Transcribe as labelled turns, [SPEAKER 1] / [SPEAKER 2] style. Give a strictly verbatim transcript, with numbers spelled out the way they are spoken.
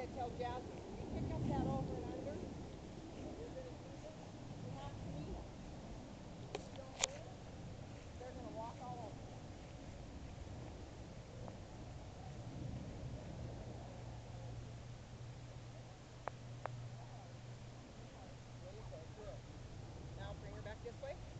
[SPEAKER 1] to tell Jasmine, when you pick up that over and under, and you're going to use it, you have to meet them. If you don't meet them, they're going to walk all over you. Really good, good. Now bring her back this way.